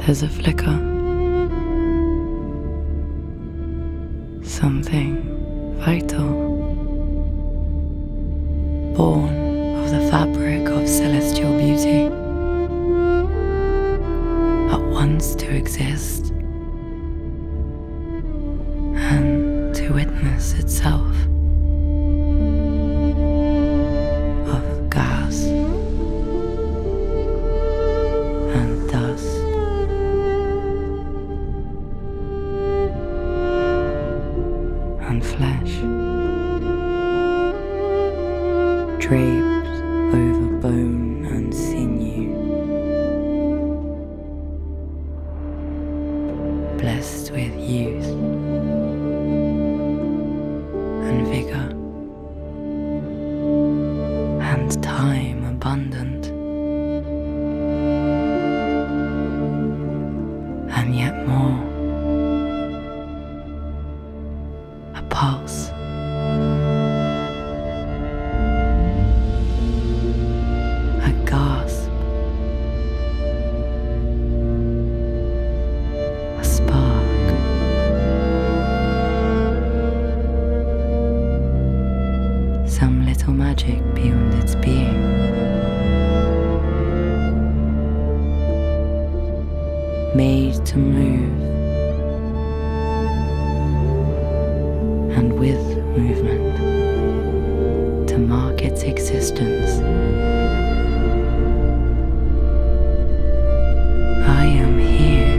There's a flicker. Something vital, born of the fabric of celestial beauty, at once to exist and to witness itself, of gas and dust. And flesh, draped over bone and sinew, blessed with youth and vigor and time abundant, and yet more. Pulse, a gasp, a spark, some little magic beyond its being, made to move. And with movement, to mark its existence. I am here.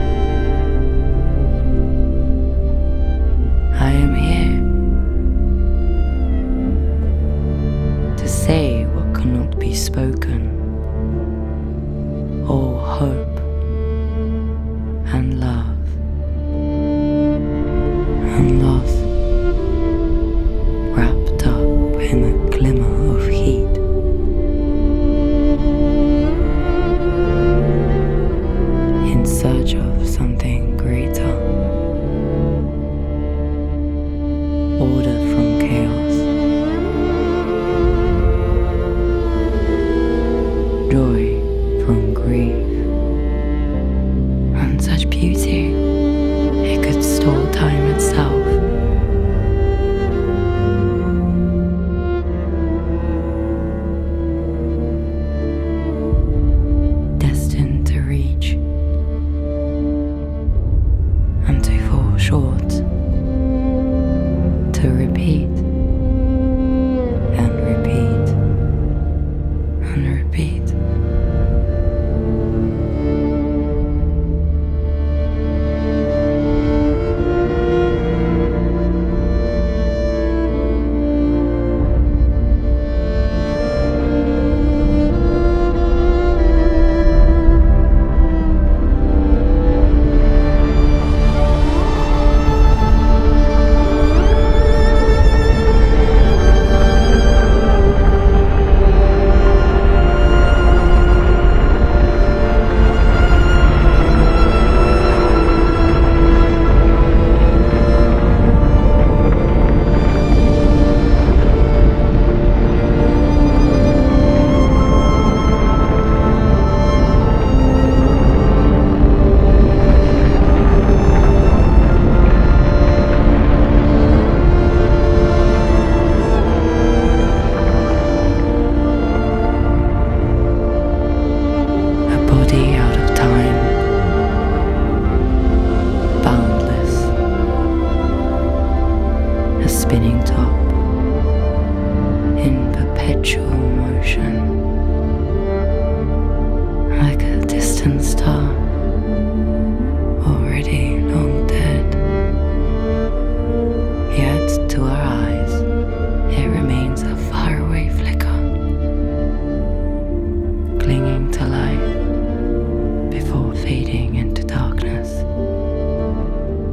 I am here to say what cannot be spoken. All hope and love and loss. Wrapped up in a glimmer of heat. In search of something greater. Order from chaos. Joy from grief. And such beauty, it could stall time itself.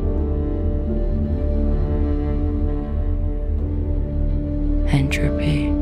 Entropy.